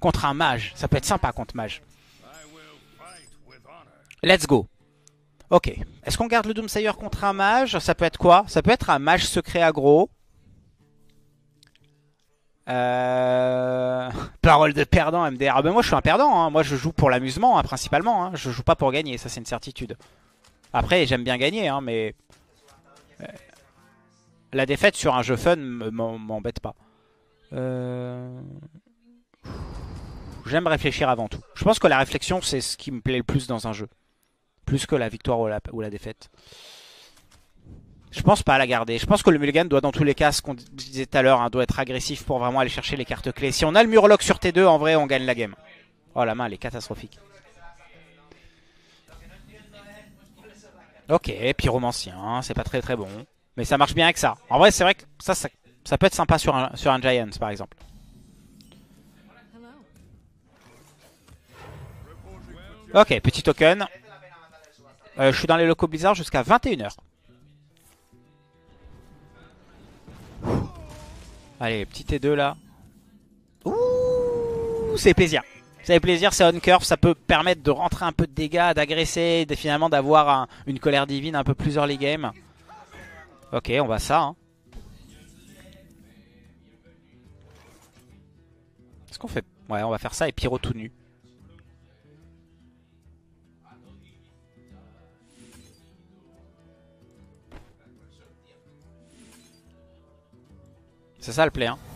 Contre un mage. Ça peut être sympa contre mage. Let's go. Ok. Est-ce qu'on garde le Doomsayer contre un mage? Ça peut être quoi? Ça peut être un mage secret aggro. Parole de perdant MDR. Ah ben moi je suis un perdant, hein. Moi je joue pour l'amusement hein, principalement, hein. Je joue pas pour gagner, ça c'est une certitude. Après j'aime bien gagner hein, mais la défaite sur un jeu fun m'embête pas. J'aime réfléchir avant tout. Je pense que la réflexion c'est ce qui me plaît le plus dans un jeu. Plus que la victoire ou la défaite. Je pense pas la garder. Je pense que le mulligan doit dans tous les cas, ce qu'on disait tout à l'heure, hein, doit être agressif pour vraiment aller chercher les cartes clés. Si on a le Murloc sur T2, en vrai, on gagne la game. Oh, la main, elle est catastrophique. Ok, pyromancien, c'est pas très très bon. Mais ça marche bien avec ça. En vrai, c'est vrai que ça peut être sympa sur un Giants, par exemple. Ok, petit token. Je suis dans les locaux Blizzard jusqu'à 21h. Allez, petit T2 là. Ouh, c'est plaisir. Ça fait plaisir, c'est on curve, ça peut permettre de rentrer un peu de dégâts, d'agresser, finalement d'avoir une colère divine un peu plus early game. Ok, on va ça. Hein. Est-ce qu'on fait... Ouais, on va faire ça et pyro tout nu. C'est ça le play, hein.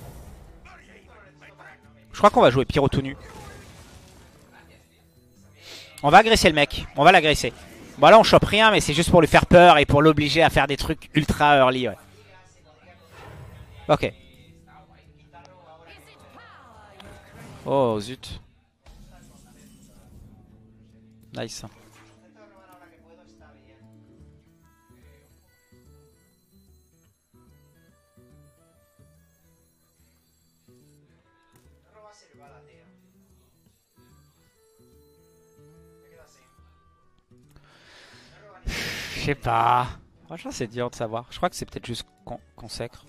Je crois qu'on va jouer pyro tout nu. On va agresser le mec. On va l'agresser. Bon là on chope rien mais c'est juste pour lui faire peur et pour l'obliger à faire des trucs ultra early. Ouais. Ok. Oh zut. Nice. Je sais pas. Franchement c'est dur de savoir. Je crois que c'est peut-être juste consacre.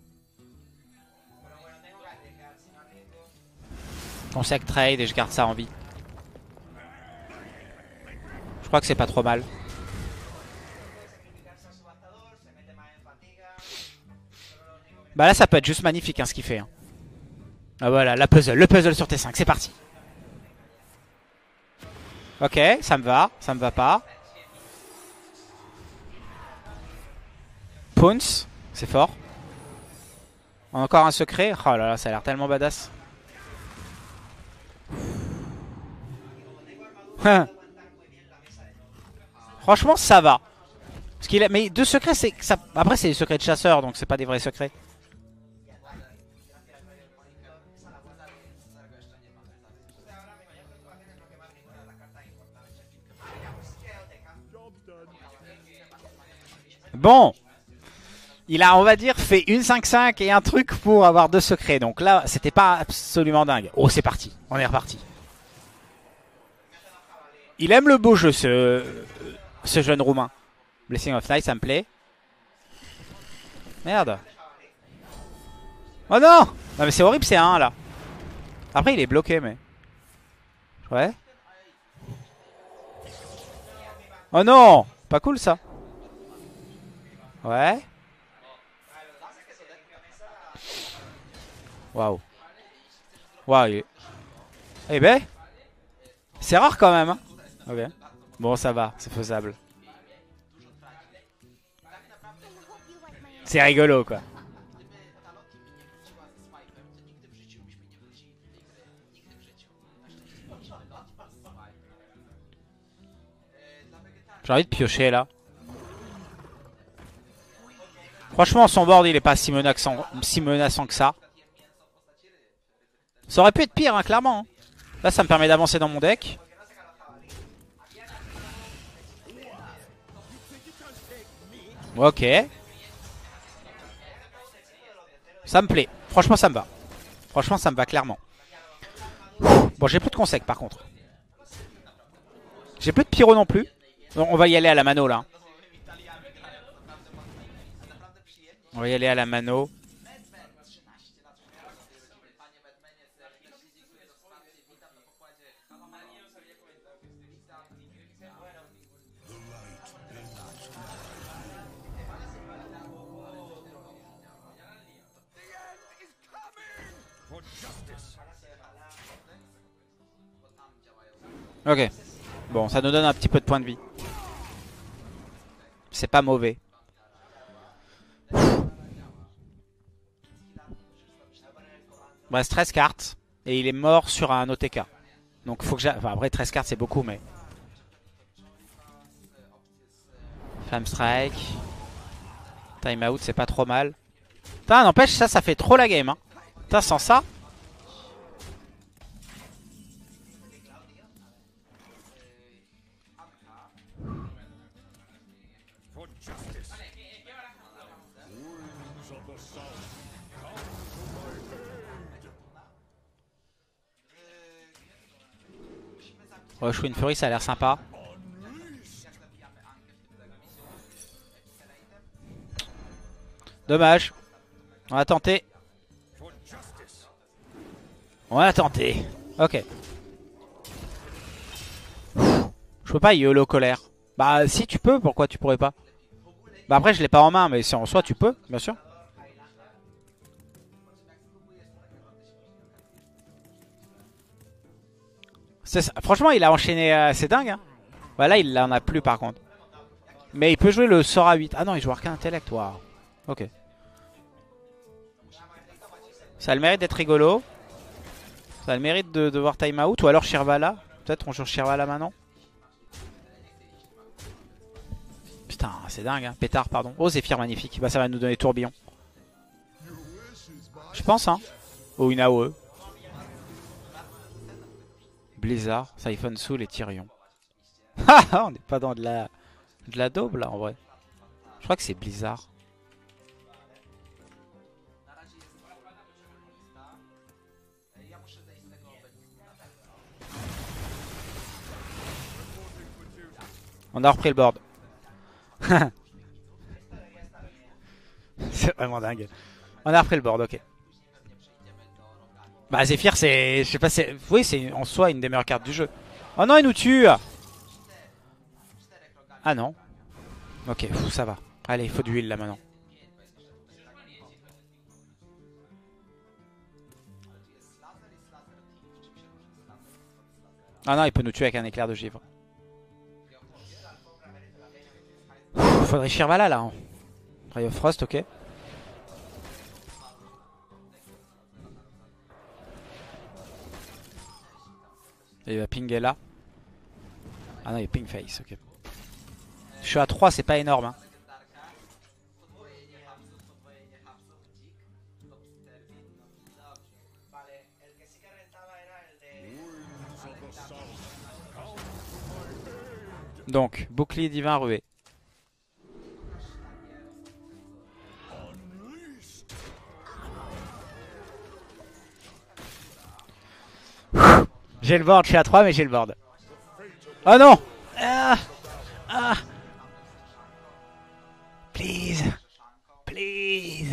Consacre trade et je garde ça en vie. Je crois que c'est pas trop mal. Bah là ça peut être juste magnifique hein, ce qu'il fait. Hein. Ah voilà, le puzzle sur T5, c'est parti. Ok, ça me va pas. Pounce, c'est fort. Encore un secret. Oh là là, ça a l'air tellement badass. Franchement, ça va. Parce qu'il a... Mais deux secrets, c'est ça... Après, c'est des secrets de chasseur, donc c'est pas des vrais secrets. Bon. Il a, on va dire, fait une 5-5 et un truc pour avoir deux secrets. Donc là, c'était pas absolument dingue. Oh, c'est parti. On est reparti. Il aime le beau jeu, ce jeune roumain. Blessing of Night, ça me plaît. Merde. Oh non! Non mais c'est horrible, c'est un là. Après, il est bloqué, mais... Ouais. Oh non! Pas cool, ça. Ouais. Waouh. Waouh. Eh ben. C'est rare quand même. Hein. Ok. Bon, ça va. C'est faisable. C'est rigolo, quoi. J'ai envie de piocher, là. Franchement, son board, il est pas si menaçant que ça. Ça aurait pu être pire, hein, clairement. Là, ça me permet d'avancer dans mon deck. Ok. Ça me plaît. Franchement, ça me va. Franchement, ça me va clairement. Bon, j'ai plus de consec, par contre. J'ai plus de pyro non plus. Donc, on va y aller à la mano, là. On va y aller à la mano. Ok. Bon, ça nous donne un petit peu de points de vie. C'est pas mauvais. Il reste 13 cartes. Et il est mort sur un OTK. Donc faut que j'aille... Enfin, après 13 cartes c'est beaucoup mais... Flamme Strike. Time out c'est pas trop mal. Putain n'empêche ça fait trop la game hein. Putain sans ça... Rush Wind Fury ça a l'air sympa. Dommage. On a tenté. On a tenté. Ok. Je peux pas YOLO colère. Bah si tu peux, pourquoi tu pourrais pas? Bah après je l'ai pas en main, mais si en soi tu peux, bien sûr. Franchement il a enchaîné, c'est dingue hein. Bah là il en a plus par contre. Mais il peut jouer le sort à 8. Ah non il joue Arcane Intellect, waouh. Ok. Ça a le mérite d'être rigolo. Ça a le mérite de voir time out. Ou alors Shirvala. Peut-être on joue Shirvala maintenant. Putain c'est dingue hein. Pétard pardon. Oh Zephyr magnifique. Bah ça va nous donner tourbillon. Je pense hein. Ou une AOE. Blizzard, Siphon Soul et Tyrion. Haha, on n'est pas dans de la daube là en vrai. Je crois que c'est Blizzard. On a repris le board. C'est vraiment dingue. On a repris le board, ok. Bah Zephyr c'est... Je sais pas, c'est... Oui c'est en soi une des meilleures cartes du jeu. Oh non il nous tue. Ah non. Ok, ça va. Allez, il faut de l'huile là maintenant. Ah non, il peut nous tuer avec un éclair de givre. Faudrait Shirvala là. Hein. Ray of Frost, ok. Et il va pinguer là. Ah non, il ping face, ok. Je suis à 3, c'est pas énorme. Hein. Donc, bouclier divin rué. J'ai le board, je suis à 3 mais j'ai le board. Oh non ah, ah. Please. Please.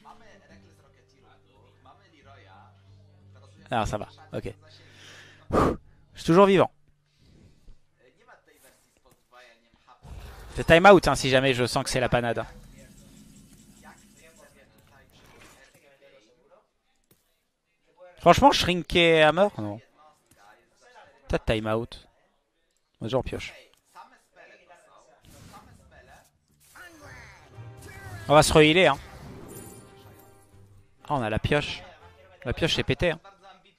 Alors ça va, ok. Je suis toujours vivant. C'est time out hein, si jamais je sens que c'est la panade. Franchement, Shrinked Hammer non. Peut-être time out. Moi j'en pioche. On va se re-healer hein. Ah on a la pioche. La pioche c'est pété hein.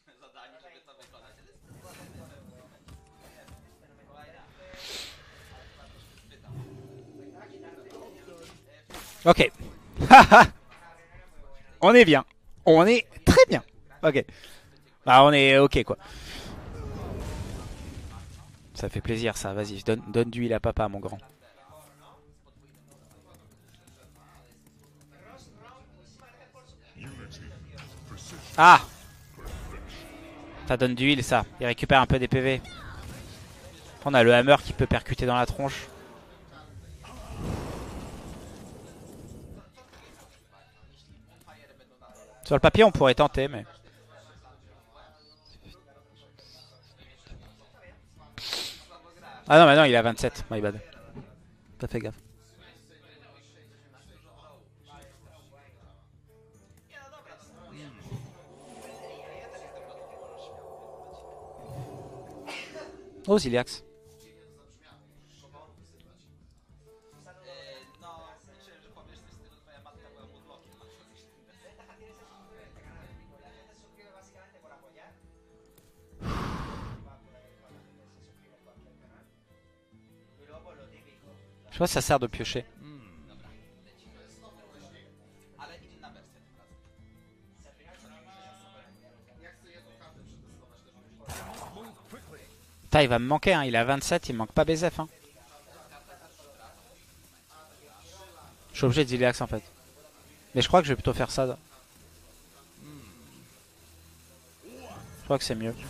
Ok. On est bien. On est très bien. Ok. Bah on est ok quoi. Ça fait plaisir ça, vas-y, donne du huile à papa mon grand. Ah, ça donne du heal ça, il récupère un peu des PV. On a le hammer qui peut percuter dans la tronche. Sur le papier on pourrait tenter mais... Ah non mais non il a 27, my bad. T'as fait gaffe. Oh, Ziliax. Je vois ça sert de piocher. Putain, il va me manquer, hein. Il est à 27, il me manque pas BZF. Hein. Je suis obligé de Ziliax en fait. Mais je crois que je vais plutôt faire ça. Je crois que c'est mieux.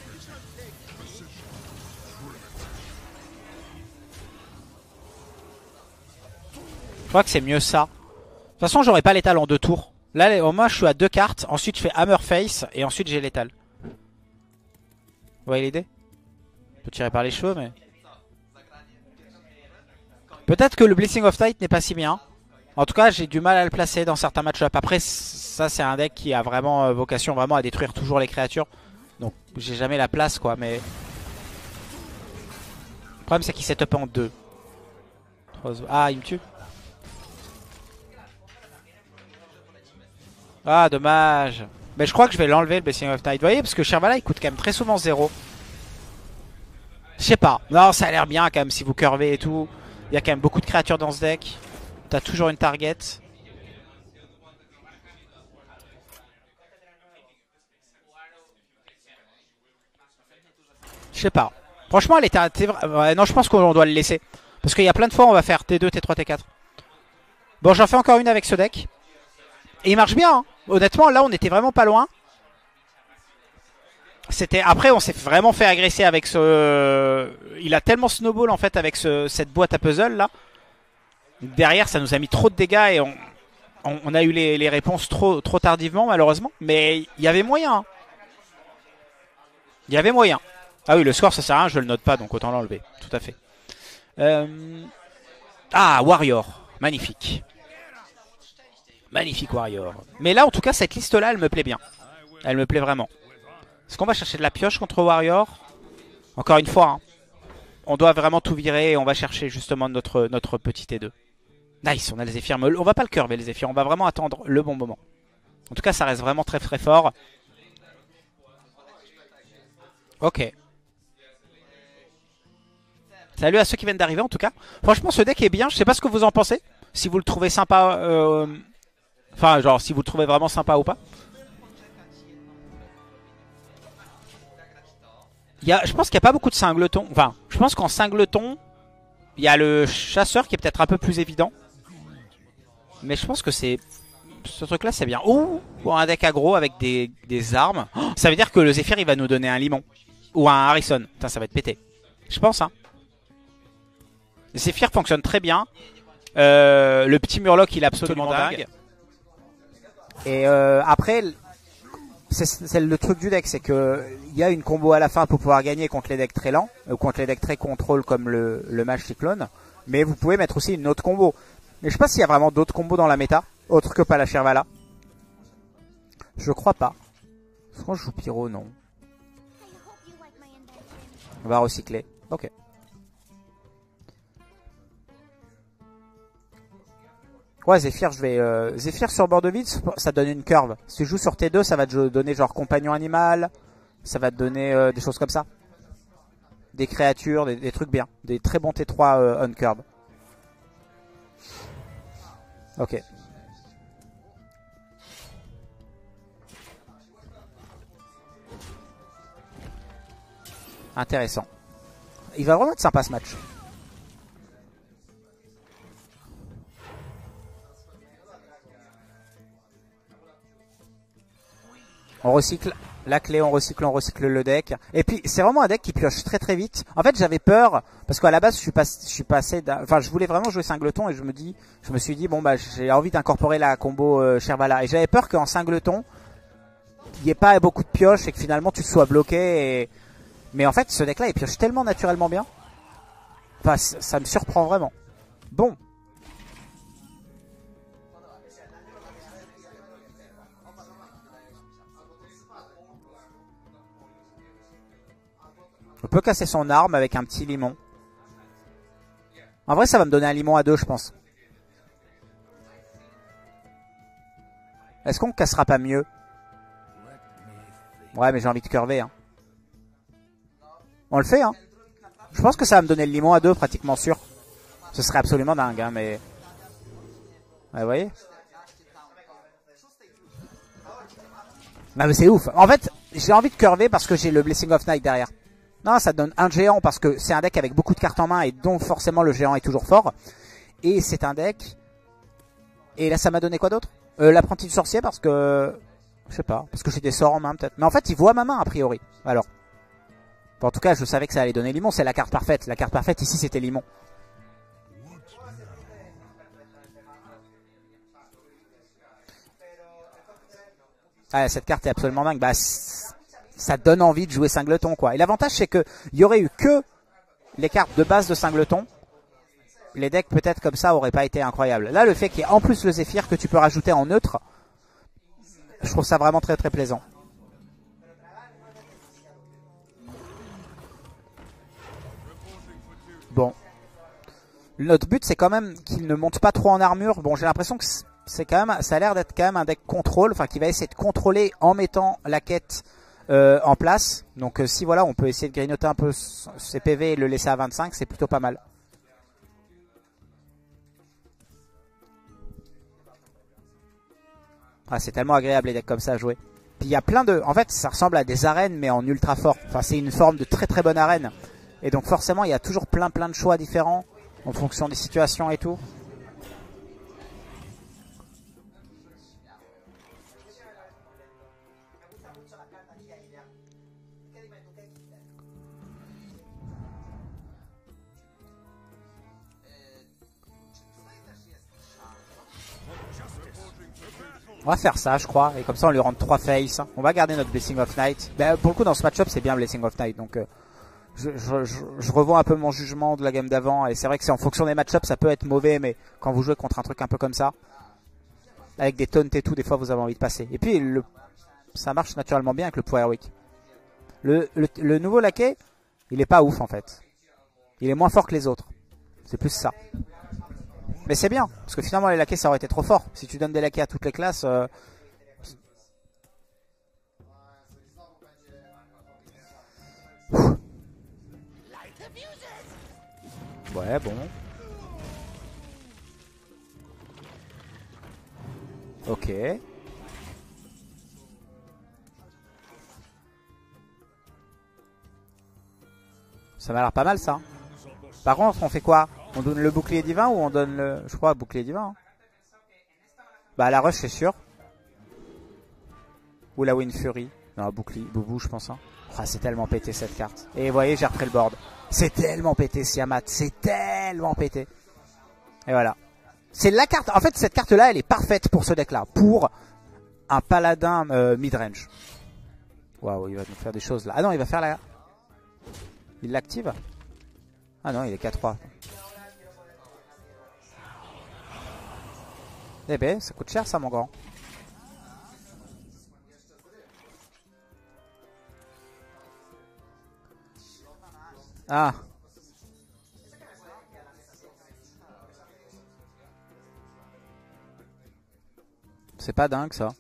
Je crois que c'est mieux ça. De toute façon, j'aurai pas l'étal en 2 tours. Là, au moins, je suis à 2 cartes. Ensuite, je fais Hammer Face. Et ensuite, j'ai l'étal. Vous voyez l'idée? Je peux tirer par les cheveux, mais... Peut-être que le Blessing of Tight n'est pas si bien. En tout cas, j'ai du mal à le placer dans certains match-up. Après, ça, c'est un deck qui a vraiment vocation vraiment à détruire toujours les créatures. Donc, j'ai jamais la place, quoi. Mais... Le problème, c'est qu'il set up en 2. Ah, il me tue. Ah, dommage. Mais je crois que je vais l'enlever, le Blessing of Night. Vous voyez, parce que Shervala, il coûte quand même très souvent 0. Je sais pas. Non, ça a l'air bien quand même si vous curvez et tout. Il y a quand même beaucoup de créatures dans ce deck. T'as toujours une target. Je sais pas. Franchement, elle était... Ouais, non, je pense qu'on doit le laisser. Parce qu'il y a plein de fois, on va faire T2, T3, T4. Bon, j'en fais encore une avec ce deck. Et il marche bien. Hein. Honnêtement, là, on était vraiment pas loin. Après, on s'est vraiment fait agresser avec ce... Il a tellement snowball, en fait, avec cette boîte à puzzle, là. Derrière, ça nous a mis trop de dégâts et on a eu les réponses trop tardivement, malheureusement. Mais il y avait moyen. Hein. Il y avait moyen. Ah oui, le score, ça sert à rien, je le note pas, donc autant l'enlever. Tout à fait. Ah, Warrior. Magnifique. Magnifique Warrior. Mais là, en tout cas, cette liste-là, elle me plaît bien. Elle me plaît vraiment. Est-ce qu'on va chercher de la pioche contre Warrior? Encore une fois, hein, on doit vraiment tout virer et on va chercher justement notre petit T2. Nice, on a les Zéphyrs. Mais on va pas le curver, les Zéphyrs. On va vraiment attendre le bon moment. En tout cas, ça reste vraiment très très fort. Ok. Salut à ceux qui viennent d'arriver en tout cas. Franchement, ce deck est bien. Je sais pas ce que vous en pensez. Si vous le trouvez sympa. Enfin, genre, si vous le trouvez vraiment sympa ou pas. Je pense qu'il n'y a pas beaucoup de singletons. Enfin, je pense qu'en singleton, il y a le chasseur qui est peut-être un peu plus évident. Mais je pense que c'est... Ce truc-là, c'est bien. Ouh, pour un deck aggro avec des armes. Oh, ça veut dire que le Zephyr, il va nous donner un limon. Ou un Harrison. Putain, ça va être pété. Je pense, hein. Le Zephyr fonctionne très bien. Le petit Murloc, il est absolument dingue. Et après... C'est le truc du deck, c'est que il y a une combo à la fin pour pouvoir gagner contre les decks très lents, ou contre les decks très contrôle comme le Mage Cyclone. Mais vous pouvez mettre aussi une autre combo. Mais je sais pas s'il y a vraiment d'autres combos dans la méta, autre que pas la Shervala. Je crois pas. Est-ce qu'on joue Pyro? Non. On va recycler. Ok. Ouais, Zephyr, je vais... Zephyr sur bord de vide, ça donne une curve. Si tu joues sur T2, ça va te donner genre compagnon animal. Ça va te donner des choses comme ça. Des créatures, des trucs bien. Des très bons T3 on curve. Ok. Intéressant. Il va vraiment être sympa ce match. On recycle la clé, on recycle le deck. Et puis c'est vraiment un deck qui pioche très très vite. En fait j'avais peur parce qu'à la base je suis passé, enfin je voulais vraiment jouer singleton et je me suis dit bon bah j'ai envie d'incorporer la combo Shervala. Et j'avais peur qu'en singleton il n'y ait pas beaucoup de pioches et que finalement tu sois bloqué. Mais en fait ce deck là il pioche tellement naturellement bien. Enfin ça me surprend vraiment. Bon. peut casser son arme avec un petit limon. En vrai, ça va me donner un limon à 2, je pense. Est-ce qu'on cassera pas mieux? Ouais, mais j'ai envie de curver. Hein. On le fait, hein. Je pense que ça va me donner le limon à 2, pratiquement sûr. Ce serait absolument dingue, hein, mais... Ouais, vous voyez? Non, mais c'est ouf. En fait, j'ai envie de curver parce que j'ai le Blessing of Night derrière. Non, ça donne un géant parce que c'est un deck avec beaucoup de cartes en main et donc forcément le géant est toujours fort. Et c'est un deck... Et là, ça m'a donné quoi d'autre? L'apprenti du sorcier parce que... Je sais pas, parce que j'ai des sorts en main peut-être. Mais en fait, il voit ma main a priori. Alors. Bon, en tout cas, je savais que ça allait donner limon. C'est la carte parfaite. La carte parfaite ici, c'était limon. Ah, cette carte est absolument dingue. Bah, ça donne envie de jouer Singleton, quoi. Et l'avantage, c'est qu'il y aurait eu que les cartes de base de Singleton. Les decks, peut-être comme ça, auraient pas été incroyables. Là, le fait qu'il y ait en plus le Zéphyr que tu peux rajouter en neutre, je trouve ça vraiment très très plaisant. Bon. Notre but, c'est quand même qu'il ne monte pas trop en armure. Bon, j'ai l'impression que c'est quand même, ça a l'air d'être quand même un deck contrôle, enfin qui va essayer de contrôler en mettant la quête en place. Donc si voilà, on peut essayer de grignoter un peu ses PV et le laisser à 25, c'est plutôt pas mal. Ah, c'est tellement agréable les decks comme ça à jouer. Puis il y a plein de... En fait, ça ressemble à des arènes, mais en ultra fort. Enfin, c'est une forme de très très bonne arène. Et donc forcément, il y a toujours plein de choix différents en fonction des situations et tout. On va faire ça, je crois. Et comme ça, on lui rentre 3 face. On va garder notre Blessing of Night. Ben, pour le coup, dans ce match-up, c'est bien Blessing of Night. Donc, je revois un peu mon jugement de la game d'avant. Et c'est vrai que c'est en fonction des match-ups, ça peut être mauvais. Mais quand vous jouez contre un truc un peu comme ça, avec des taunts et tout, des fois, vous avez envie de passer. Et puis, ça marche naturellement bien avec le Power Week. Le nouveau laquais, il est pas ouf, en fait. Il est moins fort que les autres. C'est plus ça. Mais c'est bien, parce que finalement les laquais ça aurait été trop fort. Si tu donnes des laquais à toutes les classes... Ouais, bon. Ok. Ça m'a l'air pas mal ça. Par contre, on fait quoi? On donne le bouclier divin ou on donne le... Je crois bouclier divin. Hein. Bah la rush c'est sûr. Ou la Wind Fury. Non, bouclier, boubou je pense. Hein. Oh, c'est tellement pété cette carte. Et vous voyez, j'ai repris le board. C'est tellement pété Siamat. C'est tellement pété. Et voilà. C'est la carte. En fait, cette carte-là, elle est parfaite pour ce deck-là. Pour un paladin mid-range. Waouh, il va nous faire des choses là. Ah non, il va faire la... Il l'active? Ah non, il est 4-3. Eh ben, ça coûte cher ça, mon grand. Ah. C'est pas dingue ça.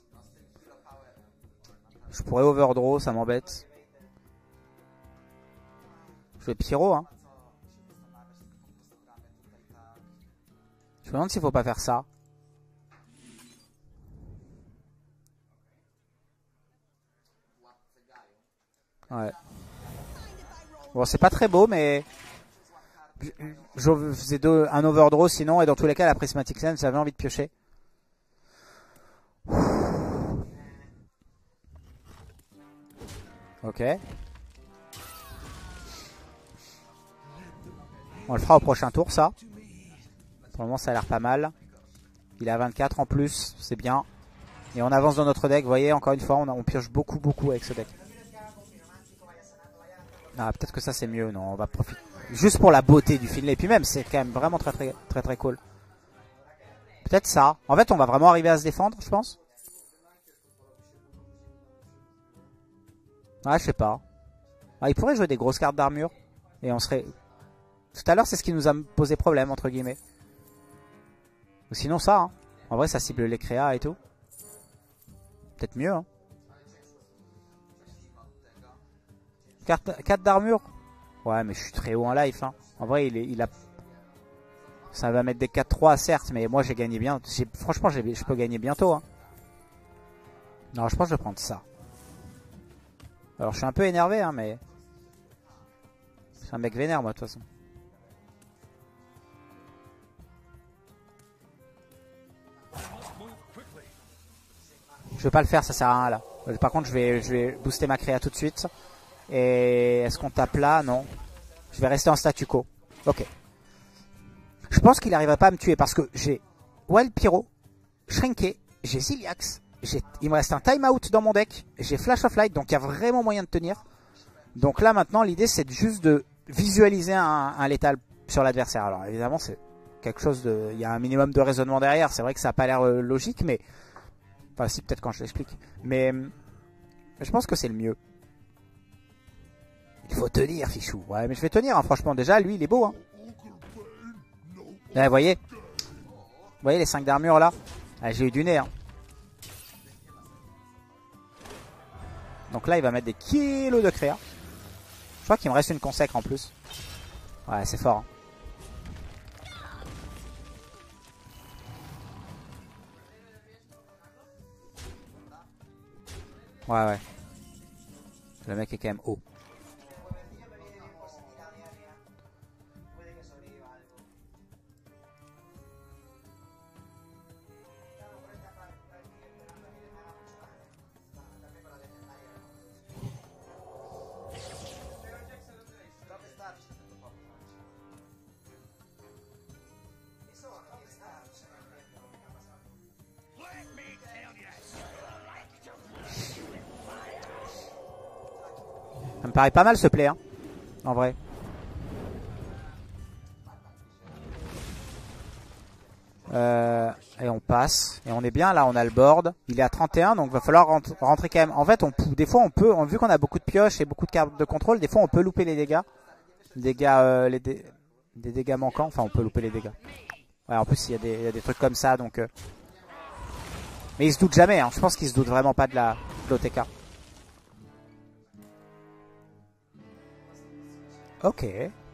Je pourrais overdraw, ça m'embête. Je vais pyro, hein. Je me demande s'il faut pas faire ça. Ouais. Bon, c'est pas très beau, mais... Je faisais un overdraw sinon, et dans tous les cas, la Prismatic Lens, j'avais envie de piocher. Ok. On le fera au prochain tour, ça. Pour le moment, ça a l'air pas mal. Il est à 24 en plus, c'est bien. Et on avance dans notre deck, vous voyez, encore une fois, on pioche beaucoup avec ce deck. Ah, peut-être que ça c'est mieux, non, on va profiter. Juste pour la beauté du Finlay, et puis même, c'est quand même vraiment très cool. Peut-être ça. En fait, on va vraiment arriver à se défendre, je pense. Ah, je sais pas. Ah, il pourrait jouer des grosses cartes d'armure. Et on serait... Tout à l'heure, c'est ce qui nous a posé problème, entre guillemets. Ou sinon ça, hein. En vrai, ça cible les créas et tout. Peut-être mieux, hein. 4 d'armure. Ouais, mais je suis très haut en life, hein. En vrai, il a... Ça va mettre des 4-3, certes, mais moi, j'ai gagné bien. Franchement, je peux gagner bientôt, hein. Non, je pense que je vais prendre ça. Alors, je suis un peu énervé, hein, mais... Je suis un mec vénère, moi, de toute façon. Je vais pas le faire, ça sert à rien, là. Par contre, je vais booster ma créa tout de suite. Et est-ce qu'on tape là? Non. Je vais rester en statu quo. Ok. Je pense qu'il n'arrivera pas à me tuer parce que j'ai Wild Pyro, Shrinké, j'ai Ziliax, il me reste un timeout dans mon deck, j'ai Flash of Light, donc il y a vraiment moyen de tenir. Donc là maintenant l'idée c'est juste de visualiser un létal sur l'adversaire. Alors évidemment c'est quelque chose de... Il y a un minimum de raisonnement derrière, c'est vrai que ça n'a pas l'air logique, mais... Enfin si, peut-être quand je l'explique. Mais je pense que c'est le mieux. Il faut tenir, Fichou. Ouais, mais je vais tenir, hein, franchement. Déjà, lui, il est beau. Hein. Là, vous voyez les 5 d'armure, là. Ah, j'ai eu du nez. Hein. Donc là, il va mettre des kilos de créa. Je crois qu'il me reste une consacre en plus. Ouais, c'est fort. Hein. Ouais. Le mec est quand même haut. Ça me paraît pas mal ce play, hein, en vrai. Et on passe. Et on est bien là, on a le board. Il est à 31, donc il va falloir rentrer quand même. En fait, des fois on peut, vu qu'on a beaucoup de pioches et beaucoup de cartes de contrôle, des fois on peut louper les dégâts. Les dégâts manquants. Enfin, on peut louper les dégâts. Ouais, en plus, il y a des trucs comme ça, donc... Mais il se doute jamais, hein. Je pense qu'il se doute vraiment pas de l'OTK. Ok.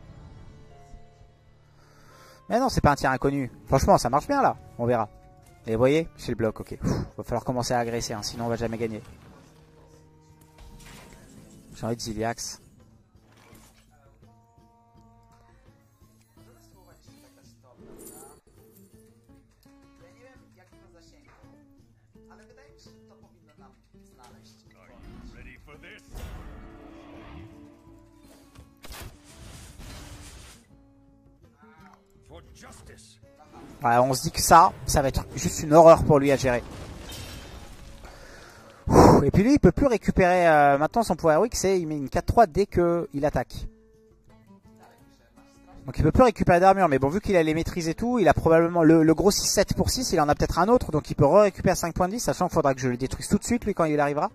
Mais non, c'est pas un tir inconnu. Franchement, ça marche bien là. On verra. Et vous voyez, c'est le bloc, ok. Va falloir commencer à agresser, hein, sinon on va jamais gagner. J'ai envie de Ziliax. Ouais, on se dit que ça va être juste une horreur pour lui à gérer. Et puis lui, il peut plus récupérer. Maintenant, son pouvoir héroïque, c'est il met une 4-3 dès qu'il attaque. Donc il peut plus récupérer d'armure. Mais bon, vu qu'il a les maîtrises et tout, il a probablement le gros 6-7 pour 6. Il en a peut-être un autre. Donc il peut récupérer 5 points de vie. Sachant qu'il faudra que je le détruise tout de suite, lui, quand il arrivera.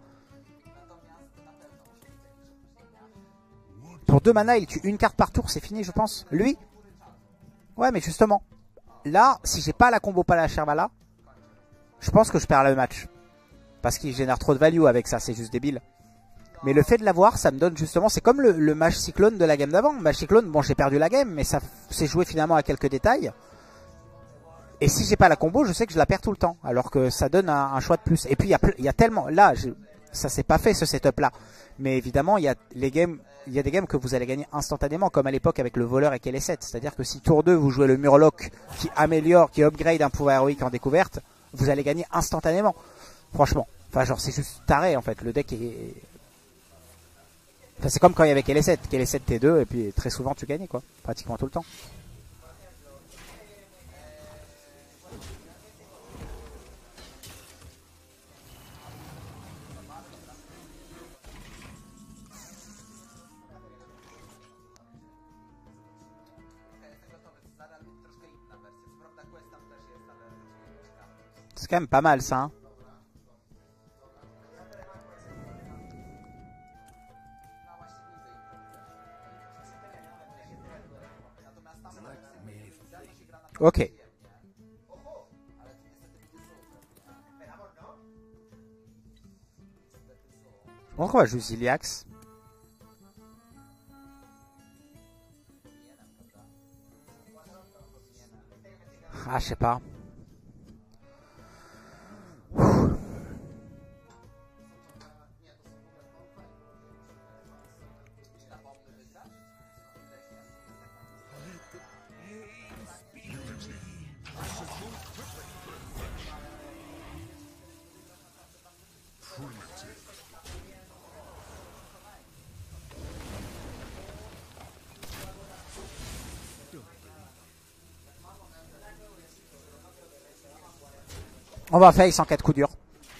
Pour 2 mana, il tue une carte par tour. C'est fini, je pense. Lui. Ouais, mais justement. Là, si j'ai pas la combo Palachervala, je pense que je perds le match. Parce qu'il génère trop de value avec ça, c'est juste débile. Mais le fait de l'avoir, ça me donne justement... C'est comme le Mage Cyclone de la game d'avant. Mage Cyclone, bon, j'ai perdu la game, mais ça s'est joué finalement à quelques détails. Et si j'ai pas la combo, je sais que je la perds tout le temps. Alors que ça donne un choix de plus. Et puis, il y a tellement... Là, ça s'est pas fait, ce setup-là. Mais évidemment, il y a des games que vous allez gagner instantanément, comme à l'époque avec le voleur et KL7. C'est-à-dire que si tour 2, vous jouez le Murloc qui améliore, qui upgrade un pouvoir héroïque en découverte, vous allez gagner instantanément. Franchement. Enfin, genre, c'est juste taré, en fait. Le deck est... Enfin, c'est comme quand il y avait KL7. KL7 T2, et puis très souvent, tu gagnais, quoi. Pratiquement tout le temps. C'est quand même pas mal, ça, hein. Ok. Donc on va jouer Ziliax. Ah, je sais pas. On va face en 4 coups durs.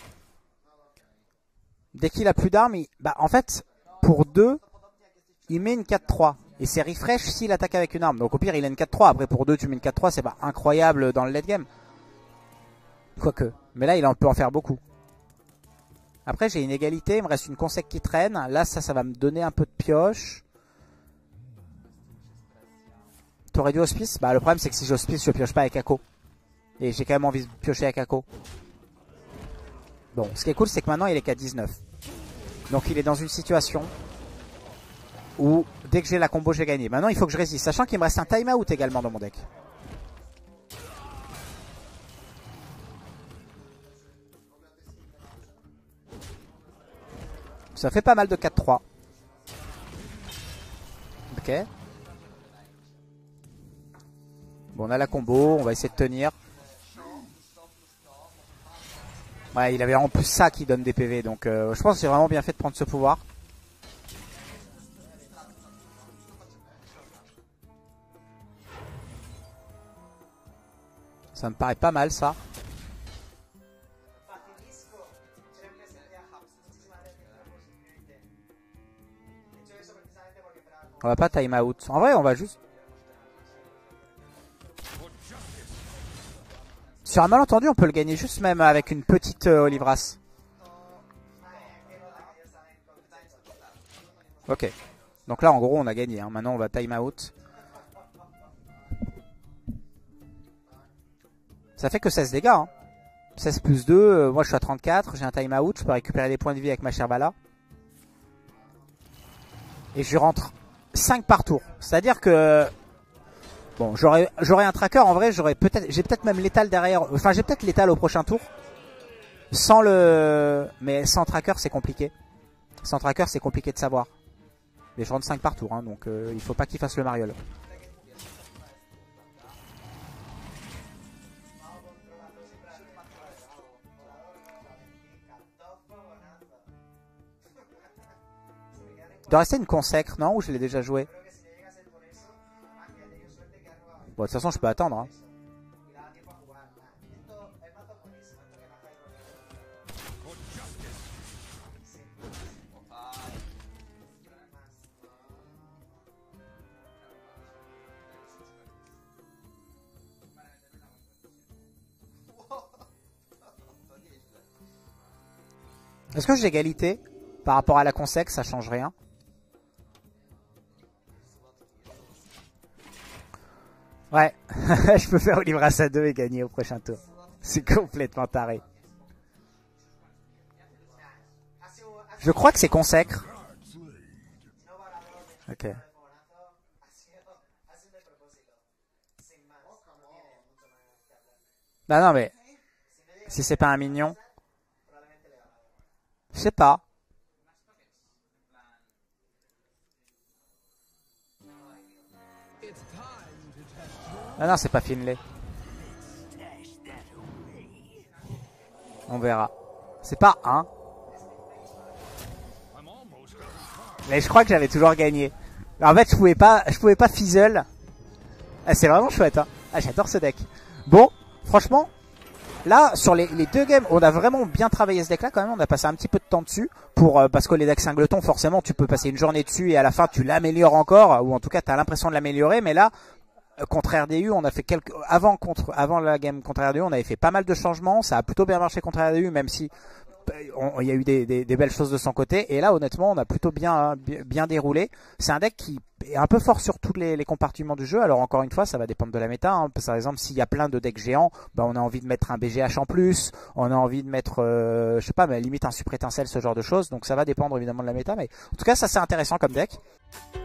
Dès qu'il a plus d'armes, bah, en fait, pour 2, il met une 4-3. Et c'est refresh s'il attaque avec une arme. Donc au pire, il a une 4-3. Après, pour 2, tu mets une 4-3. C'est pas incroyable dans le late game. Quoique. Mais là, il peut en faire beaucoup. Après, j'ai une égalité. Il me reste une consec qui traîne. Là, ça va me donner un peu de pioche. T'aurais dû hospice? Bah, le problème, c'est que si j'hospice, je pioche pas avec Akko. Et j'ai quand même envie de piocher avec Akko. Bon, ce qui est cool, c'est que maintenant, il est qu'à 19. Donc, il est dans une situation où, dès que j'ai la combo, j'ai gagné. Maintenant, il faut que je résiste. Sachant qu'il me reste un timeout également dans mon deck. Ça fait pas mal de 4-3. Ok. Bon, on a la combo. On va essayer de tenir. Ouais, il avait en plus ça qui donne des PV. Donc, je pense que j'ai vraiment bien fait de prendre ce pouvoir. Ça me paraît pas mal, ça. On va pas time out. En vrai, on va juste... Sur un malentendu, on peut le gagner juste même avec une petite Olivras. Ok. Donc là, en gros, on a gagné. Hein. Maintenant, on va time out. Ça fait que 16 dégâts. Hein. 16 plus 2. Moi, je suis à 34. J'ai un time out. Je peux récupérer des points de vie avec ma chère Vala. Et je rentre 5 par tour. C'est-à-dire que... Bon, j'aurais un tracker. En vrai, j'ai peut-être même l'étal derrière. Enfin, j'ai peut-être l'étal au prochain tour. Sans le... Mais sans tracker, c'est compliqué. Sans tracker, c'est compliqué de savoir. Mais je rentre 5 par tour. Hein, donc, il faut pas qu'il fasse le mariole. Il doit rester une consacre, non? Ou je l'ai déjà joué? Bon, de toute façon, je peux attendre. Hein. Est-ce que j'ai égalité? Par rapport à la consec, ça change rien. Ouais, je peux faire Olivras à 2 et gagner au prochain tour. C'est complètement taré. Je crois que c'est consacre. Ok. Bah non mais, si c'est pas un mignon. Je sais pas. Ah non, c'est pas Finlay. On verra. C'est pas un. Mais je crois que j'avais toujours gagné. En fait, je pouvais pas fizzle. Ah, c'est vraiment chouette. Hein. Ah, j'adore ce deck. Bon, franchement, là, sur les 2 games, on a vraiment bien travaillé ce deck-là quand même. On a passé un petit peu de temps dessus. Parce que les decks singletons, forcément, tu peux passer une journée dessus et à la fin, tu l'améliores encore. Ou en tout cas, tu as l'impression de l'améliorer. Mais là, contre RDU, on a fait avant la game contre RDU, on avait fait pas mal de changements. Ça a plutôt bien marché contre RDU, même si il y a eu des belles choses de son côté. Et là, honnêtement, on a plutôt bien déroulé. C'est un deck qui est un peu fort sur tous les compartiments du jeu. Alors encore une fois, ça va dépendre de la méta. Hein. Par exemple, s'il y a plein de decks géants, bah, on a envie de mettre un BGH en plus. On a envie de mettre, je sais pas, mais limite un super étincelle, ce genre de choses. Donc ça va dépendre évidemment de la méta. Mais en tout cas, ça c'est intéressant comme deck.